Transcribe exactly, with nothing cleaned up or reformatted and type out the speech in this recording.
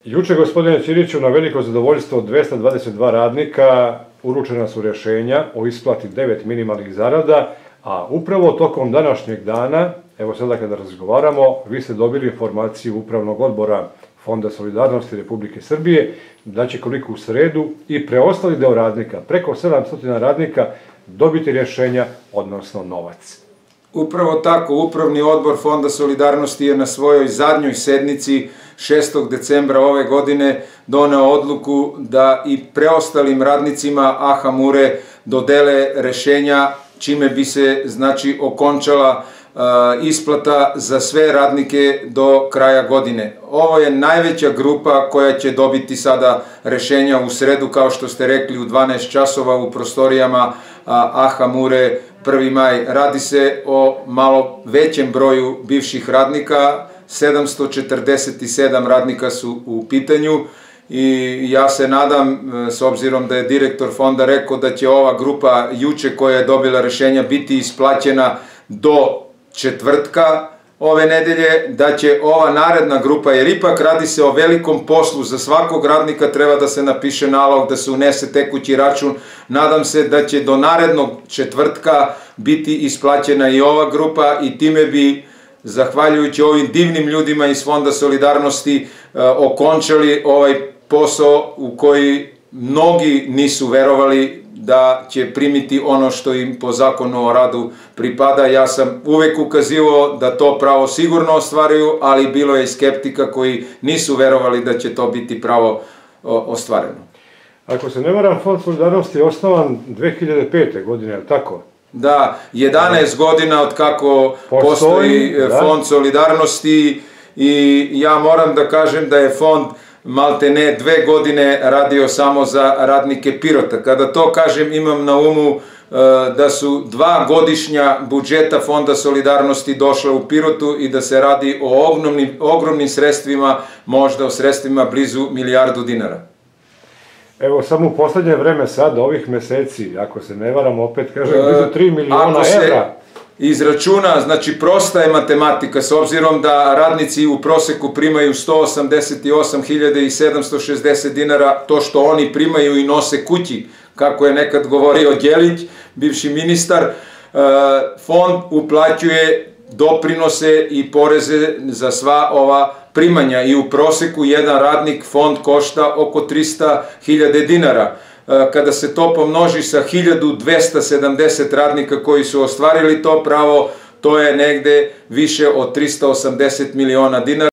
Juče, gospodine Ćiriću, na veliko zadovoljstvo dvesta dvadeset dva radnika uručena su rješenja o isplati devet minimalnih zarada, a upravo tokom današnjeg dana, evo sada kada razgovaramo, vi ste dobili informaciju Upravnog odbora Fonda solidarnosti Republike Srbije da će koliko u sredu i preostali deo radnika, preko sedamsto radnika, dobiti rješenja, odnosno novac. Upravo tako, Upravni odbor Fonda solidarnosti je na svojoj zadnjoj sednici šestog decembra ove godine doneo odluku da i preostalim radnicima A H A Mure dodele rešenja čime bi se, znači, okončala isplata za sve radnike do kraja godine. Ovo je najveća grupa koja će dobiti sada rešenja u sredu, kao što ste rekli, u dvanaest časova u prostorijama A H A Mure prvi maj. Radi se o malo većem broju bivših radnika, sedamsto četrdeset sedam radnika su u pitanju i ja se nadam, s obzirom da je direktor fonda rekao da će ova grupa juče koja je dobila rešenja biti isplaćena do četvrtka ove nedelje, da će ova naredna grupa, jer ipak radi se o velikom poslu, za svakog radnika treba da se napiše nalog, da se unese tekući račun, nadam se da će do narednog četvrtka biti isplaćena i ova grupa i time bi, zahvaljujući ovim divnim ljudima iz Fonda solidarnosti, okončali ovaj posao u koji mnogi nisu verovali da će primiti ono što im po zakonu o radu pripada. Ja sam uvek ukazivao da to pravo sigurno ostvaruju, ali bilo je i skeptika koji nisu verovali da će to biti pravo ostvareno. Ako se ne varam, Fond solidarnosti je osnovan dve hiljade pete. godine, je li tako? Da, jedanaest godina od kako postoji Fond solidarnosti i ja moram da kažem da je fond malte ne dve godine radio samo za radnike Pirota. Kada to kažem, imam na umu da su dva godišnja budžeta Fonda solidarnosti došla u Pirotu i da se radi o ogromnim, ogromnim sredstvima, možda o sredstvima blizu milijardu dinara. Evo, samo u poslednje vreme sad, ovih meseci, ako se ne varam, opet kažem, blizu tri miliona evra. Izračuna, znači prosta je matematika, s obzirom da radnici u proseku primaju sto osamdeset osam hiljada sedamsto šezdeset dinara, to što oni primaju i nose kući, kako je nekad govorio Đelić, bivši ministar, fond uplaćuje doprinose i poreze za sva ova primanja i u proseku jedan radnik fond košta oko trista hiljada dinara. Kada se to pomnoži sa hiljadu dvesta sedamdeset radnika koji su ostvarili to pravo, to je negde više od trista osamdeset miliona dinara.